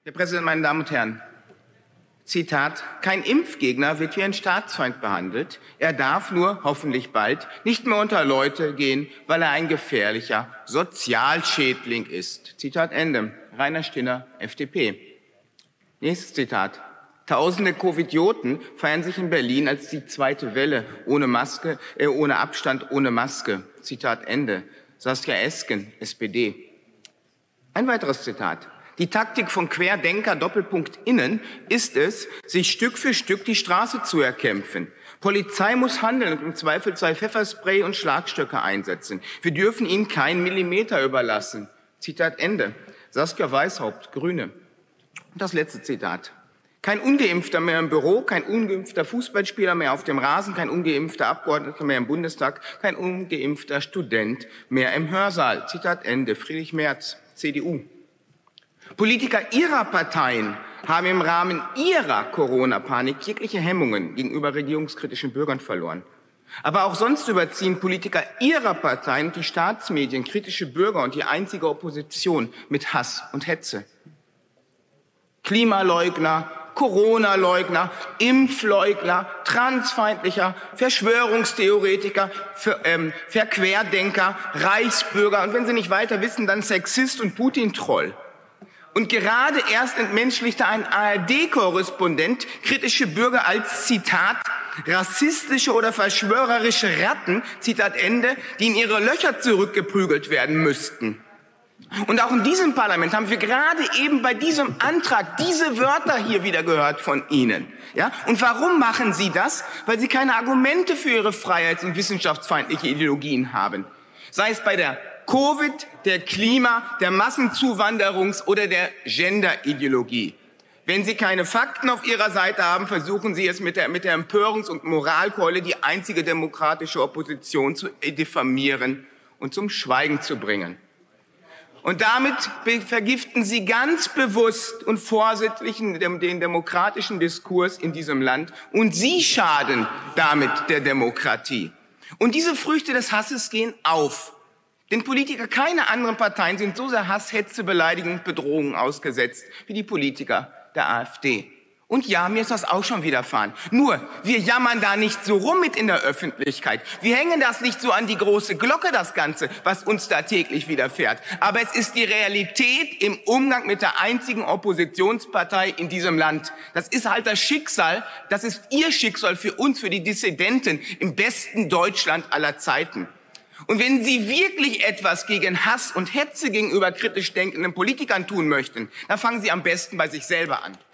Herr Präsident, meine Damen und Herren, Zitat: Kein Impfgegner wird wie ein Staatsfeind behandelt. Er darf nur, hoffentlich bald, nicht mehr unter Leute gehen, weil er ein gefährlicher Sozialschädling ist. Zitat Ende. Rainer Stinner, FDP. Nächstes Zitat: Tausende Covidioten feiern sich in Berlin als die zweite Welle, ohne Maske, ohne Abstand, ohne Maske. Zitat Ende. Saskia Esken, SPD. Ein weiteres Zitat: Die Taktik von Querdenker Doppelpunkt innen ist es, sich Stück für Stück die Straße zu erkämpfen. Polizei muss handeln und im Zweifelsfall Pfefferspray und Schlagstöcke einsetzen. Wir dürfen ihnen keinen Millimeter überlassen. Zitat Ende. Saskia Weishaupt, Grüne. Und das letzte Zitat: Kein Ungeimpfter mehr im Büro, kein ungeimpfter Fußballspieler mehr auf dem Rasen, kein ungeimpfter Abgeordneter mehr im Bundestag, kein ungeimpfter Student mehr im Hörsaal. Zitat Ende. Friedrich Merz, CDU. Politiker ihrer Parteien haben im Rahmen ihrer Corona-Panik jegliche Hemmungen gegenüber regierungskritischen Bürgern verloren. Aber auch sonst überziehen Politiker ihrer Parteien und die Staatsmedien kritische Bürger und die einzige Opposition mit Hass und Hetze. Klimaleugner, Corona-Leugner, Impfleugner, Transfeindlicher, Verschwörungstheoretiker, Verquerdenker, Reichsbürger und wenn Sie nicht weiter wissen, dann Sexist und Putin-Troll. Und gerade erst entmenschlichte ein ARD-Korrespondent kritische Bürger als, Zitat, rassistische oder verschwörerische Ratten, Zitat Ende, die in ihre Löcher zurückgeprügelt werden müssten. Und auch in diesem Parlament haben wir gerade eben bei diesem Antrag diese Wörter hier wieder gehört von Ihnen. Ja? Und warum machen Sie das? Weil Sie keine Argumente für Ihre freiheits- und wissenschaftsfeindliche Ideologien haben. Sei es bei der Covid, der Klima-, der Massenzuwanderungs- oder der Gender-Ideologie. Wenn Sie keine Fakten auf Ihrer Seite haben, versuchen Sie es mit der Empörungs- und Moralkeule, die einzige demokratische Opposition zu diffamieren und zum Schweigen zu bringen. Und damit vergiften Sie ganz bewusst und vorsätzlich den demokratischen Diskurs in diesem Land. Und Sie schaden damit der Demokratie. Und diese Früchte des Hasses gehen auf. Denn Politiker keiner anderen Parteien sind so sehr Hass, Hetze, Beleidigung und Bedrohungen ausgesetzt wie die Politiker der AfD. Und ja, mir ist das auch schon widerfahren. Nur, wir jammern da nicht so rum mit in der Öffentlichkeit. Wir hängen das nicht so an die große Glocke, das Ganze, was uns da täglich widerfährt. Aber es ist die Realität im Umgang mit der einzigen Oppositionspartei in diesem Land. Das ist halt das Schicksal, das ist Ihr Schicksal für uns, für die Dissidenten im besten Deutschland aller Zeiten. Und wenn Sie wirklich etwas gegen Hass und Hetze gegenüber kritisch denkenden Politikern tun möchten, dann fangen Sie am besten bei sich selber an.